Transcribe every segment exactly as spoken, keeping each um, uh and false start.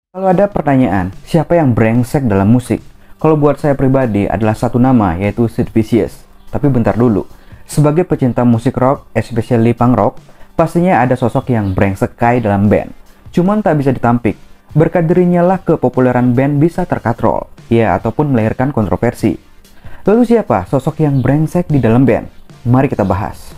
Kalau ada pertanyaan, siapa yang brengsek dalam musik? Kalau buat saya pribadi adalah satu nama, yaitu Sid Vicious. Tapi bentar dulu, sebagai pecinta musik rock, especially punk rock, pastinya ada sosok yang brengsek kai dalam band. Cuman tak bisa ditampik. Berkat dirinya lah kepopuleran band bisa terkatrol, ya ataupun melahirkan kontroversi. Lalu siapa sosok yang brengsek di dalam band? Mari kita bahas.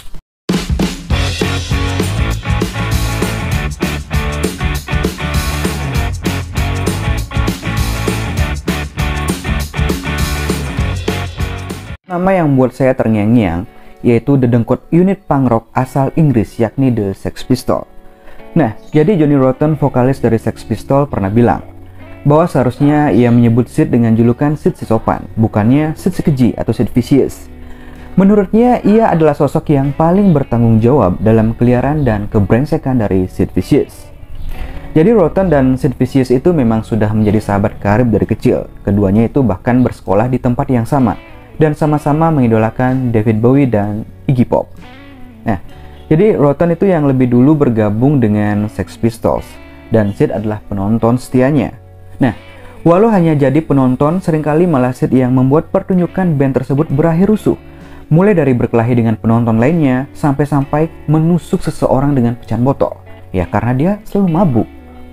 Nama yang membuat saya terngiang-ngiang yaitu dedengkot unit punk rock asal Inggris yakni The Sex Pistols. Nah, jadi Johnny Rotten, vokalis dari Sex Pistols, pernah bilang bahwa seharusnya ia menyebut Sid dengan julukan Sid si sopan, bukannya Sid si keji atau Sid Vicious. Menurutnya, ia adalah sosok yang paling bertanggung jawab dalam keliaran dan kebrengsekan dari Sid Vicious. Jadi Rotten dan Sid Vicious itu memang sudah menjadi sahabat karib dari kecil. Keduanya itu bahkan bersekolah di tempat yang sama dan sama-sama mengidolakan David Bowie dan Iggy Pop. Nah, jadi Rotten itu yang lebih dulu bergabung dengan Sex Pistols, dan Sid adalah penonton setianya. Nah, walau hanya jadi penonton, seringkali malah Sid yang membuat pertunjukan band tersebut berakhir rusuh. Mulai dari berkelahi dengan penonton lainnya, sampai-sampai menusuk seseorang dengan pecahan botol. Ya karena dia selalu mabuk.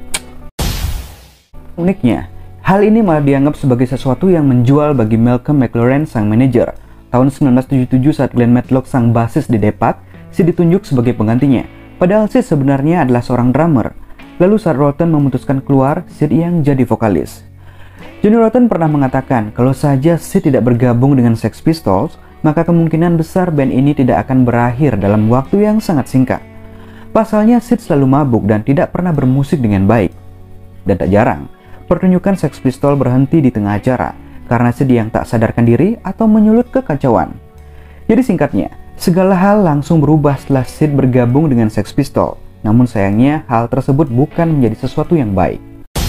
Uniknya, hal ini malah dianggap sebagai sesuatu yang menjual bagi Malcolm McLaren, sang manajer. Tahun sembilan belas tujuh puluh tujuh saat Glenn Matlock, sang basis di Depak, Sid ditunjuk sebagai penggantinya. Padahal Sid sebenarnya adalah seorang drummer. Lalu saat Rotten memutuskan keluar, Sid yang jadi vokalis. Johnny Rotten pernah mengatakan kalau saja Sid tidak bergabung dengan Sex Pistols, maka kemungkinan besar band ini tidak akan berakhir dalam waktu yang sangat singkat. Pasalnya Sid selalu mabuk dan tidak pernah bermusik dengan baik. Dan tak jarang, pertunjukan Sex Pistols berhenti di tengah acara karena Sid yang tak sadarkan diri atau menyulut kekacauan. Jadi singkatnya, segala hal langsung berubah setelah Sid bergabung dengan Sex Pistols. Namun sayangnya hal tersebut bukan menjadi sesuatu yang baik.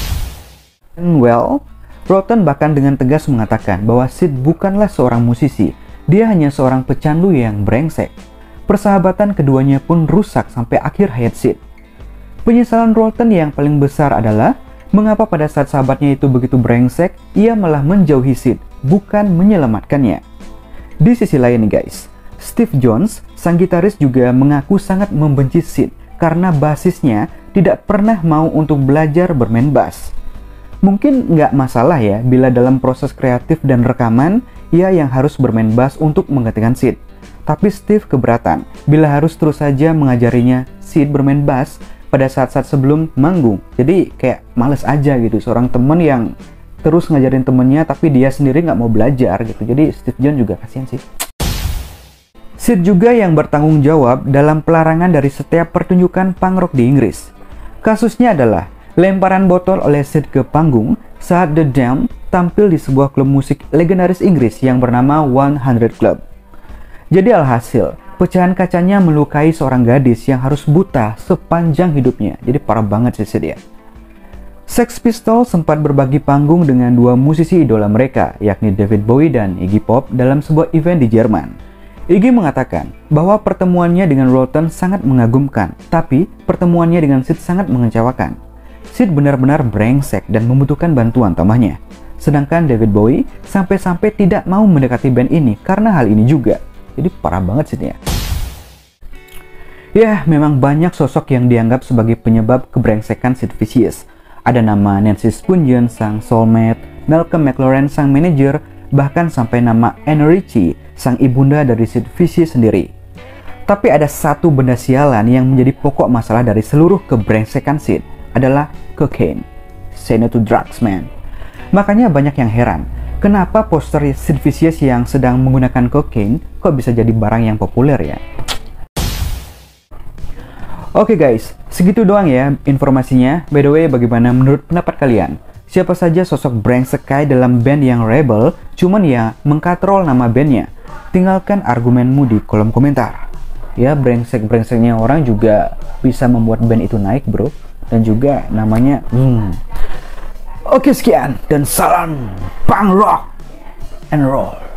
And well, Rotten bahkan dengan tegas mengatakan bahwa Sid bukanlah seorang musisi, dia hanya seorang pecandu yang brengsek. Persahabatan keduanya pun rusak sampai akhir hayat Sid. Penyesalan Rotten yang paling besar adalah mengapa pada saat sahabatnya itu begitu brengsek, ia malah menjauhi Sid, bukan menyelamatkannya. Di sisi lain nih guys, Steve Jones, sang gitaris juga mengaku sangat membenci Sid karena basisnya tidak pernah mau untuk belajar bermain bass. Mungkin nggak masalah ya bila dalam proses kreatif dan rekaman, ia yang harus bermain bass untuk menggantikan Sid. Tapi Steve keberatan bila harus terus saja mengajarinya Sid bermain bass pada saat-saat sebelum manggung. Jadi kayak males aja gitu, seorang temen yang terus ngajarin temennya tapi dia sendiri nggak mau belajar gitu. Jadi Steve Jones juga kasihan sih. Sid juga yang bertanggung jawab dalam pelarangan dari setiap pertunjukan punk rock di Inggris. Kasusnya adalah lemparan botol oleh Sid ke panggung saat The Damned tampil di sebuah klub musik legendaris Inggris yang bernama one hundred Club. Jadi alhasil, pecahan kacanya melukai seorang gadis yang harus buta sepanjang hidupnya. Jadi parah banget sih Sid ya. Sex Pistols sempat berbagi panggung dengan dua musisi idola mereka, yakni David Bowie dan Iggy Pop dalam sebuah event di Jerman. Iggy mengatakan bahwa pertemuannya dengan Rotten sangat mengagumkan, tapi pertemuannya dengan Sid sangat mengecewakan. Sid benar-benar brengsek dan membutuhkan bantuan tambahnya. Sedangkan David Bowie sampai-sampai tidak mau mendekati band ini karena hal ini juga. Jadi parah banget Sid ya. Ya, memang banyak sosok yang dianggap sebagai penyebab kebrengsekan Sid Vicious. Ada nama Nancy Spungen, sang soulmate, Malcolm McLaren, sang manajer, bahkan sampai nama Anne Ritchie, sang ibunda dari Sid Vicious sendiri. Tapi ada satu benda sialan yang menjadi pokok masalah dari seluruh kebrengsekan Sid, adalah cocaine. Say no to drugs, man. Makanya banyak yang heran, kenapa poster Sid Vicious yang sedang menggunakan cocaine kok bisa jadi barang yang populer ya? Oke okay guys, segitu doang ya informasinya. By the way, bagaimana menurut pendapat kalian? Siapa saja sosok brengsek kai dalam band yang rebel, cuman ya mengkatrol nama bandnya? Tinggalkan argumenmu di kolom komentar. Ya, brengsek-brengseknya orang juga bisa membuat band itu naik bro. Dan juga namanya hmm. Oke sekian dan salam punk rock and roll.